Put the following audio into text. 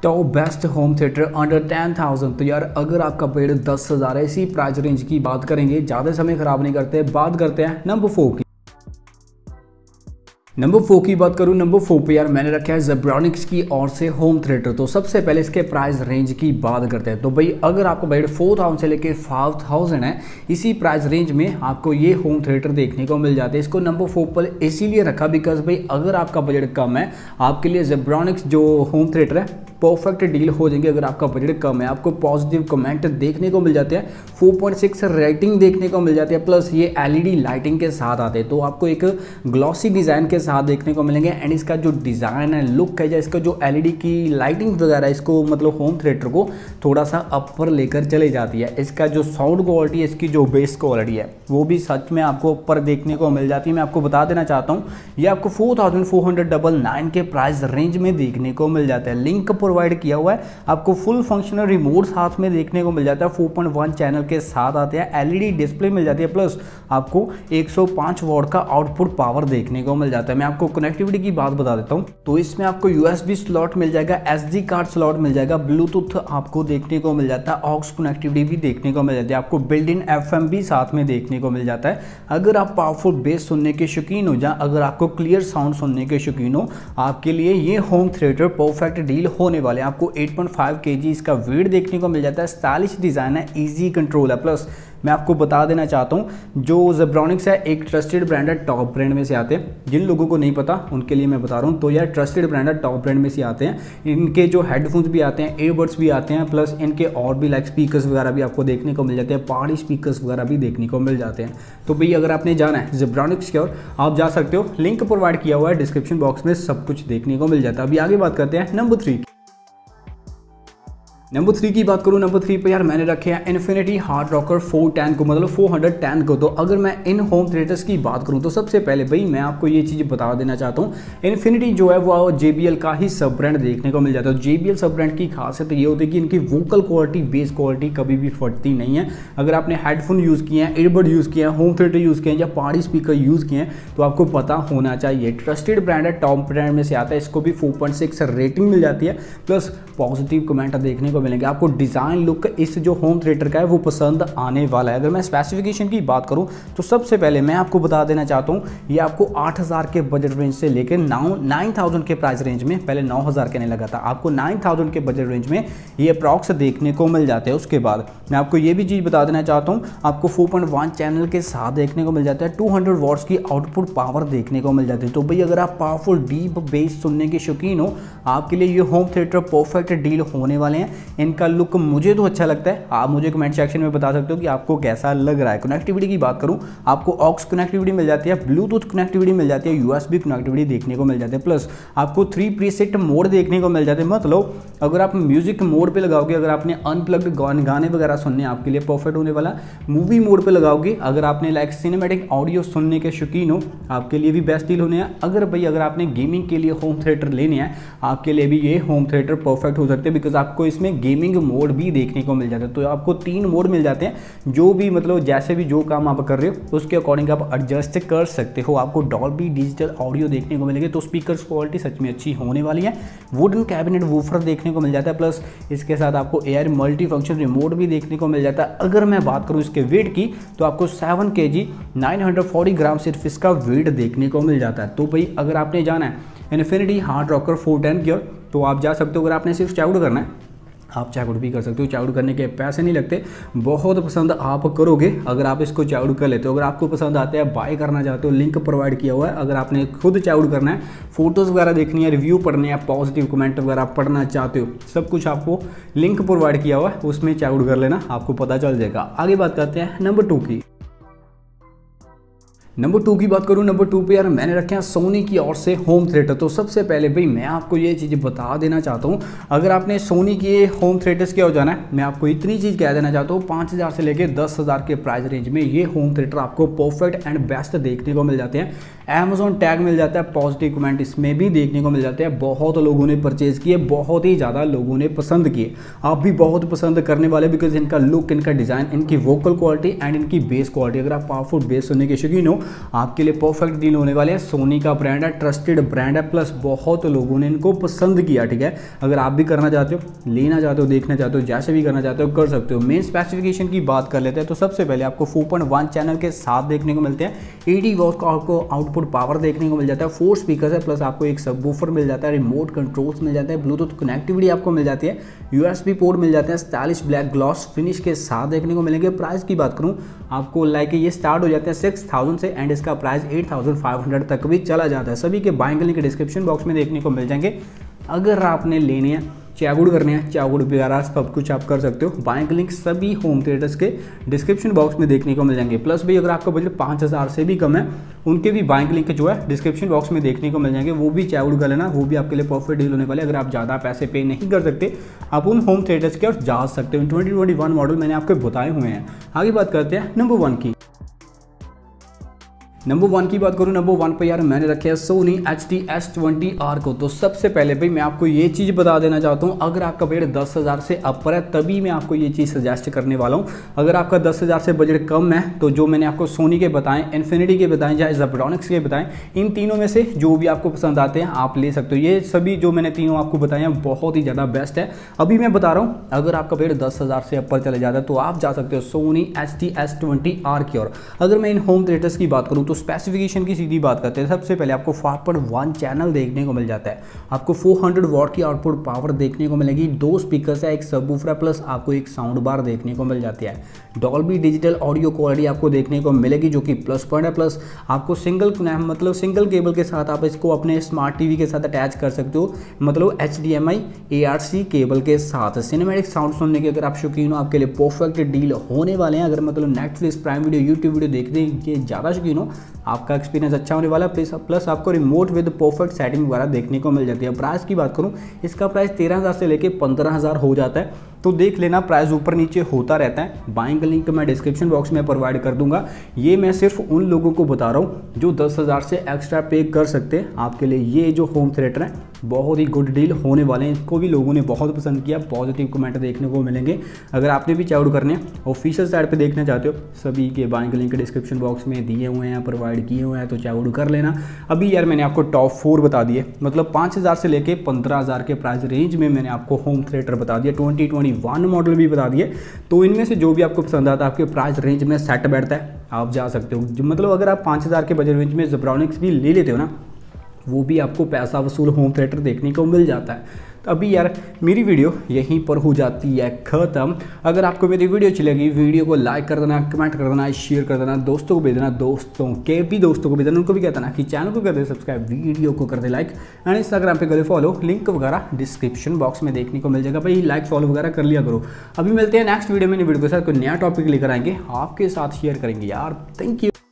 Top best home theatre under 10,000। तो यार अगर आपका बजट 10,000 है, इसी प्राइस रेंज की बात करेंगे, ज़्यादा समय खराब नहीं करते, बात करते हैं नंबर 4 की। नंबर 4 की बात करूं, नंबर 4 पे यार मैंने रखा है जेब्रॉनिक्स की ओर से होम थिएटर। तो सबसे पहले इसके प्राइस रेंज की बात करते हैं। तो भाई अगर आपका बजट 4,000 से लेके 5,000 है, इसी प्राइस रेंज में आपको ये होम थिएटर देखने को मिल जाते हैं। इसको नंबर 4 पर इसीलिए रखा बिकॉज भाई अगर आपका बजट कम है, आपके लिए जेब्रॉनिक्स जो होम थिएटर है परफेक्ट डील हो जाएंगे। अगर आपका बजट कम है, आपको पॉजिटिव कमेंट देखने को मिल जाते हैं, 4.6 रेटिंग देखने को मिल जाती है, प्लस ये एलईडी लाइटिंग के साथ आते हैं। तो आपको एक ग्लॉसी डिज़ाइन के साथ देखने को मिलेंगे। एंड इसका जो डिज़ाइन है, लुक है, या इसका जो एलईडी की लाइटिंग वगैरह, इसको मतलब होम थिएटर को थोड़ा सा अपर लेकर चले जाती है। इसका जो साउंड क्वालिटी है, इसकी जो बेस क्वालिटी है, वो भी सच में आपको ऊपर देखने को मिल जाती है। मैं आपको बता देना चाहता हूँ, ये आपको 4,499 के प्राइस रेंज में देखने को मिल जाता है। लिंक प्रोवाइड किया हुआ है, आपको फुल फंक्शनल रिमोट साथ में देखने को मिल जाता है, 4.1 चैनल के साथ आते हैं, एलईडी डिस्प्ले मिल जाती है, प्लस आपको 105 वॉट का आउटपुट पावर देखने को मिल जाता है। मैं आपको कनेक्टिविटी की बात बता देता हूँ। तो इसमें आपको यूएसबी स्लॉट मिल जाएगा, एसडी कार्ड स्लॉट मिल जाएगा, ब्लूटूथ आपको देखने को मिल जाता है, ऑक्स कनेक्टिविटी भी देखने को मिल जाती है, आपको बिल्ट इन एफएम भी साथ में देखने को मिल जाता है। अगर आप पावरफुल बेस सुनने के शौकीन हो, या अगर आपको क्लियर साउंड सुनने के शौकीन हो, आपके लिए ये होम थिएटर परफेक्ट डील होने वाले हैं। आपको 8.5 kg इसका वेट देखने को मिल जाता है, स्टाइलिश डिज़ाइन है, इजी कंट्रोल है। प्लस मैं आपको बता देना चाहता हूँ, जो जेब्रॉनिक्स है एक ट्रस्टेड ब्रांड है, टॉप ब्रांड में से आते हैं। जिन लोगों को नहीं पता उनके लिए मैं बता रहा हूँ। तो यार ट्रस्टेड ब्रांड है, टॉप ब्रांड में से आते हैं। इनके जो हेडफोन्स भी आते हैं, ईयरबड्स भी आते हैं, प्लस इनके और भी लाइक स्पीकर्स वगैरह भी आपको देखने को मिल जाते हैं, पहाड़ी स्पीकर्स वगैरह भी देखने को मिल जाते हैं। तो भाई अगर आपने जाना है जेब्रॉनिक्स की ओर, आप जा सकते हो, लिंक प्रोवाइड किया हुआ है डिस्क्रिप्शन बॉक्स में, सब कुछ देखने को मिल जाता है। अभी आगे बात करते हैं नंबर 3 की। नंबर 3 की बात करूं, नंबर 3 पे यार मैंने रखे हैं इन्फिनिटी हार्ड रॉकर 410 को, मतलब 410 को। तो अगर मैं इन होम थिएटर्स की बात करूं, तो सबसे पहले भाई मैं आपको ये चीज़ बता देना चाहता हूं, इन्फिनिटी जो है वो JBL का ही सब ब्रांड देखने को मिल जाता है। JBL सब ब्रांड की खासियत ये होती है कि इनकी वोकल क्वालिटी, बेस क्वालिटी कभी भी फटती नहीं है। अगर आपने हेडफोन यूज़ किए हैं, ईयरबड यूज़ किए हैं, होम थिएटर यूज़ किए हैं, या पहाड़ी स्पीकर यूज़ किए हैं, तो आपको पता होना चाहिए। ट्रस्टेड ब्रांड है, टॉप ब्रांड में से आता है, इसको भी 4.6 रेटिंग मिल जाती है, प्लस पॉजिटिव कमेंट देखने को मिलेंगे। आपको डिज़ाइन लुक इस जो होम थिएटर का है वो पसंद आने वाला है। अगर मैं स्पेसिफिकेशन की बात करूं, तो सबसे पहले मैं आपको बता देना चाहता हूं, ये आपको 8,000 के बजट रेंज से लेकर 9,000 के प्राइस रेंज में, पहले 9,000 कहने लगा था, आपको 9,000 के बजट रेंज में ये अप्रॉक्स देखने को मिल जाते हैं। उसके बाद मैं आपको ये भी चीज़ बता देना चाहता हूँ, आपको 4.1 चैनल के साथ देखने को मिल जाता है, 200 वॉट्स की आउटपुट पावर देखने को मिल जाती है। तो भाई अगर आप पावरफुल डीप बेस सुनने के शौकीन हो, आपके लिए ये होम थिएटर परफेक्ट डील होने वाले हैं। इनका लुक मुझे तो अच्छा लगता है, आप मुझे कमेंट सेक्शन में बता सकते हो कि आपको कैसा लग रहा है। कनेक्टिविटी की बात करूं, आपको ऑक्स कनेक्टिविटी मिल जाती है, ब्लूटूथ कनेक्टिविटी मिल जाती है, यूएसबी कनेक्टिविटी देखने को मिल जाती है, प्लस आपको 3 प्रीसेट मोड देखने को मिल जाते हैं। मतलब अगर आप म्यूजिक मोड पे लगाओगे, अगर आपने अनप्लग्ड गाने वगैरह सुनने, आपके लिए परफेक्ट होने वाला। मूवी मोड पे लगाओगे, अगर आपने लाइक सिनेमैटिक ऑडियो सुनने के शौकीन हो, आपके लिए भी बेस्ट डील होने हैं। अगर आपने गेमिंग के लिए होम थिएटर लेने हैं, आपके लिए भी ये होम थिएटर परफेक्ट हो सकते हैं, बिकॉज आपको इसमें गेमिंग मोड भी देखने को मिल जाता है। तो आपको 3 मोड मिल जाते हैं, जो भी मतलब जैसे भी जो काम आप कर रहे हो उसके अकॉर्डिंग आप एडजस्ट कर सकते हो। आपको डॉल्बी डिजिटल ऑडियो देखने को मिलेगी, तो स्पीकर क्वालिटी सच में अच्छी होने वाली है। वुडन कैबिनेट वूफर देखने को मिल जाता है, प्लस इसके साथ आपको एयर मल्टी फंक्शन रिमोट भी देखने को मिल जाता है। अगर मैं बात करूँ इसके वेट की, तो आपको 7 kg 940 ग्राम सिर्फ इसका वेट देखने को मिल जाता है। तो भाई अगर आपने जाना है इन्फिनिटी हार्ड रॉकर 410 की ओर, तो आप जा सकते हो। अगर आपने सिर्फ चेकआउट करना है, आप चेकआउट भी कर सकते हो, चेकआउट करने के पैसे नहीं लगते, बहुत पसंद आप करोगे अगर आप इसको चेकआउट कर लेते हो। अगर आपको पसंद आता है, बाय करना चाहते हो, लिंक प्रोवाइड किया हुआ है। अगर आपने खुद चेकआउट करना है, फोटोज़ वगैरह देखनी है, रिव्यू पढ़ने हैं, पॉजिटिव कमेंट वगैरह पढ़ना चाहते हो, सब कुछ आपको लिंक प्रोवाइड किया हुआ है, उसमें चेकआउट कर लेना, आपको पता चल जाएगा। आगे बात करते हैं नंबर 2 की। नंबर 2 की बात करूं, नंबर 2 पे यार मैंने रखे हैं सोनी की ओर से होम थिएटर। तो सबसे पहले भाई मैं आपको ये चीज़ बता देना चाहता हूं, अगर आपने सोनी के होम थिएटर्स की ओर जाना है, मैं आपको इतनी चीज़ कह देना चाहता हूं, 5,000 से लेकर 10,000 के प्राइस रेंज में ये होम थिएटर आपको परफेक्ट एंड बेस्ट देखने को मिल जाते हैं। अमेजोन टैग मिल जाता है, पॉजिटिव कमेंट इसमें भी देखने को मिल जाते हैं। बहुत लोगों ने परचेज किए, बहुत ही ज़्यादा लोगों ने पसंद किए, आप भी बहुत पसंद करने वाले, बिकॉज इनका लुक, इनका डिज़ाइन, इनकी वोकल क्वालिटी एंड इनकी बेस क्वालिटी, अगर आप पावरफुल बेस सुनने के शौकीन हो आपके लिए परफेक्ट डील होने वाले हैं। सोनी का ब्रांड है, ट्रस्टेड ब्रांड है, प्लस बहुत लोगों ने इनको पसंद किया। ठीक है, अगर आप भी करना चाहते हो, लेना चाहते हो, देखना चाहते हो, जैसे भी करना चाहते हो कर सकते हो। मेन स्पेसिफिकेशन की बात कर लेते हैं तो सबसे पहले आपको 4.1 चैनल के साथ देखने को मिलते हैं। 80 वॉट का आपको आउटपुट पावर देखने को मिल जाता है। 4 स्पीकर है, प्लस आपको एक सबवूफर मिल जाता है, रिमोट कंट्रोल्स मिल जाते हैं, ब्लूटूथ कनेक्टिविटी आपको मिल जाती है, USB पोर्ट मिल जाते हैं, स्टाइलिश ब्लैक ग्लॉस फिनिश के साथ देखने को मिलेंगे। प्राइस की बात करूं आपको लाइक ये स्टार्ट हो जाते हैं 6000 से एंड इसका प्राइस 8500 तक भी चला जाता है। सभी के बाइंग लिंक डिस्क्रिप्शन बॉक्स में देखने को मिल जाएंगे। अगर आपने लेने हैं, चागुड़ करने हैं, चागुड़ वगैरह सब कुछ आप कर सकते हो। बाइंग लिंक सभी होम थिएटर्स के डिस्क्रिप्शन बॉक्स में देखने को मिल जाएंगे। प्लस भी अगर आपका बजट 5000 से भी कम है, उनके भी बाइंग लिंक जो है डिस्क्रिप्शन बॉक्स में देखने को मिल जाएंगे। वो भी चागुड़ कर लेना, वो भी आपके लिए परफेक्ट डील होने वाले। अगर आप ज़्यादा पैसे पे नहीं कर सकते, आप उन होम थिएटर्स के और जा सकते हो। 2021 मॉडल मैंने आपको बताए हुए हैं। आगे बात करते हैं नंबर 1 की। नंबर 1 की बात करूँ, नंबर 1 पे यार मैंने रखे है सोनी HD S20R को। तो सबसे पहले भाई मैं आपको ये चीज़ बता देना चाहता हूँ, अगर आपका बजट 10,000 से अपर है तभी मैं आपको ये चीज़ सजेस्ट करने वाला हूँ। अगर आपका 10,000 से बजट कम है तो जो मैंने आपको सोनी के बताएं, इन्फिनिटी के बताएं या ज़ेब्रॉनिक्स के बताएं, इन तीनों में से जो भी आपको पसंद आते हैं आप ले सकते हो। ये सभी जो मैंने तीनों आपको बताए हैं बहुत ही ज़्यादा बेस्ट है। अभी मैं बता रहा हूँ, अगर आपका बजट 10,000 से अपर चले जाता है तो आप जा सकते हो सोनी HD S20R की ओर। अगर मैं इन होम थिएटर्स की बात करूँ तो स्पेसिफिकेशन की सीधी बात करते हैं। सबसे पहले आपको 5.1 चैनल देखने को मिल जाता है, आपको 400 वॉट की आउटपुट पावर देखने को मिलेगी, 2 स्पीकर्स है, एक सबवूफर प्लस आपको एक साउंड बार देखने को मिल जाती है। डॉल्बी डिजिटल ऑडियो क्वालिटी आपको देखने को मिलेगी जो कि प्लस पॉइंट है। प्लस आपको सिंगल केबल के साथ आप इसको अपने स्मार्ट टीवी के साथ अटैच कर सकते हो, मतलब HDMI ARC केबल के साथ। सिनेमैटिक साउंड सुनने के अगर आप शौकीन हो, आपके लिए परफेक्ट डील होने वाले हैं। अगर मतलब Netflix, prime video, YouTube video देखने के ज़्यादा शौकीन हो, आपका एक्सपीरियंस अच्छा होने वाला। प्लस आपको रिमोट विद परफेक्ट सेटिंग वगैरह देखने को मिल जाती है। प्राइस की बात करूं, इसका प्राइस 13,000 से लेके 15,000 हो जाता है, तो देख लेना प्राइस ऊपर नीचे होता रहता है। बाइंग लिंक मैं डिस्क्रिप्शन बॉक्स में प्रोवाइड कर दूंगा। ये मैं सिर्फ उन लोगों को बता रहा हूँ जो 10,000 से एक्स्ट्रा पे कर सकते हैं। आपके लिए ये जो होम थिएटर है बहुत ही गुड डील होने वाले हैं। इसको भी लोगों ने बहुत पसंद किया, पॉजिटिव कमेंट देखने को मिलेंगे। अगर आपने भी चाउड करने ऑफिशियल साइट पे देखना चाहते हो, सभी के बाइंग लिंक डिस्क्रिप्शन बॉक्स में दिए हुए हैं, प्रोवाइड किए हुए हैं, तो चाउड कर लेना। अभी यार मैंने आपको टॉप 4 बता दिए, मतलब 5,000 से लेके 15,000 के प्राइस रेंज में मैंने आपको होम थिएटर बता दिया, 2021 मॉडल भी बता दिए। तो इनमें से जो भी आपको पसंद आता है, आपके प्राइस रेंज में सेट बैठता है, आप जा सकते हो। मतलब अगर आप 5,000 के बजट रेंज में ज़ेब्रॉनिक्स भी ले लेते हो ना, वो भी आपको पैसा वसूल होम थिएटर देखने को मिल जाता है। तो अभी यार मेरी वीडियो यहीं पर हो जाती है ख़त्म। अगर आपको मेरी वीडियो अच्छी लगी, वीडियो को लाइक कर देना, कमेंट कर देना, शेयर कर देना, दोस्तों को भेज देना, दोस्तों को भेज देना, उनको भी कहता ना कि चैनल को कर दे सब्सक्राइब, वीडियो को कर दे लाइक, एंड इंस्टाग्राम पे कर दे फॉलो। लिंक वगैरह डिस्क्रिप्शन बॉक्स में देखने को मिल जाएगा। भाई लाइक फॉलो वगैरह कर लिया करो। अभी मिलते हैं नेक्स्ट वीडियो में, वीडियो के साथ कोई नया टॉपिक लेकर आएंगे, आपके साथ शेयर करेंगे यार। Thank you.